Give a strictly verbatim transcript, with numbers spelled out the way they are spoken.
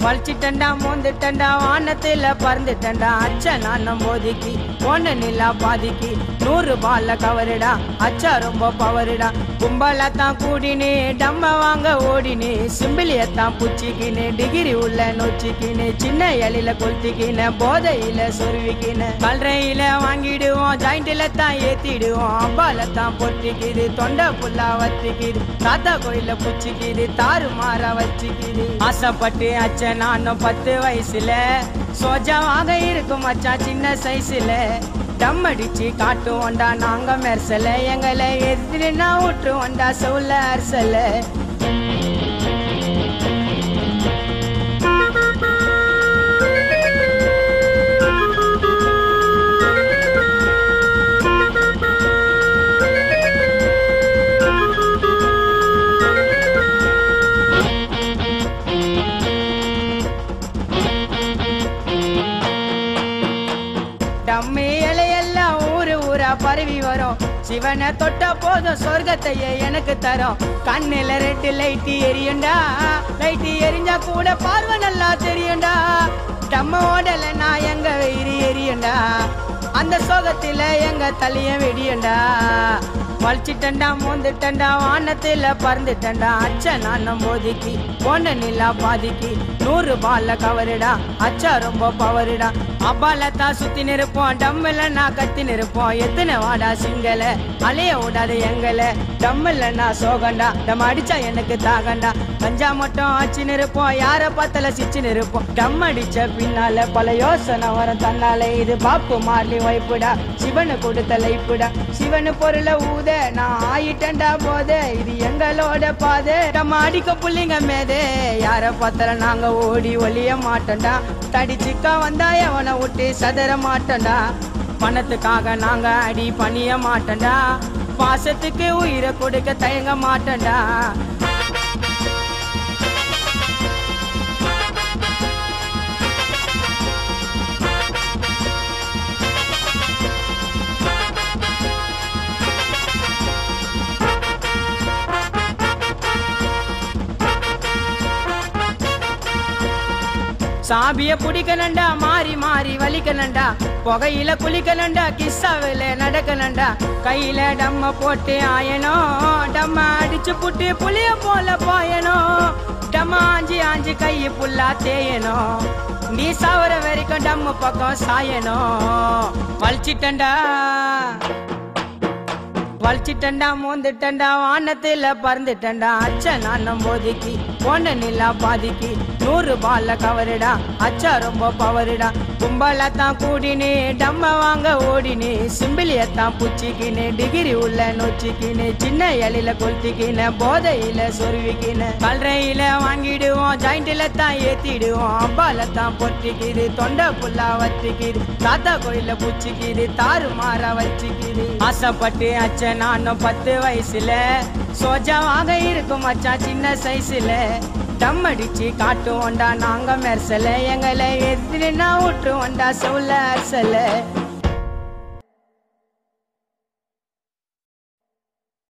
வலிச்சிட்டண்டா மோந்துட்டண்டா வானத்துல பறந்துட்டண்டா அச்ச நானும் போதிக்கு ஒன்னு நிலா பாதிக்கு நூறு பால்ல கவருடா அச்சா ரொம்ப பவருடா கும்பலத்தான் கூடினே டம்ம வாங்க ஓடினே சிம்பிளியத்தான் புச்சிக்கினே டிகிரி உள்ள நொச்சிக்கினே சின்ன இலையில கொளுத்திக்கின போதையில சொருவிக்கின கல்றையில வாங்கிடுவோம் ஜாயிண்ட்ல தான் ஏத்திடுவோம் அம்பால தான் பொட்டிக்குது தொண்டை புல்லா வத்திக்குது தாத்தா கோயில புச்சிக்குது தாறு மாற வச்சுக்குது ஆசைப்பட்டு அச்ச நானும் பத்து வயசுல சோஜாவாக இருக்கும் மச்சான் சின்ன சைஸ்ல டம் அடிச்சு காட்டுவோண்டா நாங்க மெர்சல எங்களை எதிரினா விட்டுருவோண்டா சவுல அரசல டம்மி இலையெல்லாம் ஊரு ஊரா பரவி வரும் சிவனை தொட்ட போதும் சொர்க்கத்தையே எனக்கு தரும் கண்ணில ரெட்டு லைட்டு எரியுண்டா லைட்டு எரிஞ்சா கூட பார்வை நல்லா தெரியுண்டா டம்ம ஓடல நான் எங்க வெயிரி எரியுண்டா அந்த சோகத்தில எங்க தலைய வெடியுண்டா வலிச்சிட்டண்டா மோந்துட்டண்டா வானத்துல பறந்துட்டண்டா அச்ச நானும் போதிக்கு ஒன்னு நிலா பாதிக்கு நூறு பால்ல கவருடா அச்சா ரொம்ப பவருடா அப்பால தான் சுத்தி நிற்போம் டம்மில் நான் கத்தி நிற்போம் எத்தனை வாடா சிங்கல அலைய ஓடாத எங்கல டம்மில் நான் சோகண்டா நம்ம அடிச்சா எனக்கு தாகண்டா கஞ்சா மட்டும் ஆச்சு நிற்போம் யார பார்த்தல சிச்சு நிற்போம் டம் அடிச்ச பின்னால பல யோசனை வரும் தன்னால இது பாப்பு மாறி வைப்புடா சிவனு கொடுத்த லைப்புடா சிவனு பொருளை ஊத நான் ஆயிட்டண்டா போதே இது எங்களோட பாதை நம்ம அடிக்க புள்ளிங்க மேதே யார பார்த்தல நாங்க ஓடி ஒளிய மாட்டோண்டா தடிச்சுக்கா வந்தா எவனை விட்டு சதற மாட்டோண்டா பணத்துக்காக நாங்க அடி பணிய மாட்டோண்டா பாசத்துக்கு உயிரை கொடுக்க தயங்க மாட்டோண்டா சாபிய புடிக்கணுண்டா மாறி மாறி வலிக்கணுண்டா புகையில குளிக்கணுண்டா கிஸ்ஸாவில நடக்கணுண்டா கையில டம்ம போட்டு ஆயணும் டம்ம அடிச்சு புட்டு புளிய போல பாயணும் டம்ம ஆஞ்சி ஆஞ்சி கையை புல்லா தேயணும் நீ சாவர வரைக்கும் டம்ம பக்கம் சாயணும் வலிச்சிட்டண்டா வலிச்சிட்டண்டா மோந்துட்டண்டா வானத்துல பறந்துட்டண்டா அச்ச நானும் போதிக்கு ஒன்னு நிலா பாதிக்கு நூறு பால்ல கவருடா அச்சா ரொம்ப பவருடா கும்பலத்தான் கூடினே டம்ம வாங்க ஓடினே சிம்பிளியத்தான் புச்சிக்கினே டிகிரி உள்ள நொச்சிக்கினே சின்ன இலையில கொளுத்திக்கின போதையில சொருவிக்கின கல்றையில வாங்கிடுவோம் ஜாயிண்ட்ல தான் ஏத்திடுவோம் அம்பால தான் பொட்டிக்குது தொண்டை புல்லா வத்திக்குது தாத்தா கோயில புச்சிக்குது தாறு மாற வச்சுக்குது ஆசைப்பட்டு அச்ச நானும் பத்து வயசுல சோஜாவாக இருக்கும் மச்சான் சின்ன சைஸ்ல டம் அடிச்சு காட்டுவோண்டா நாங்க மெர்சல எங்களை எதிரினா விட்டுருவோண்டா சவுல அரசல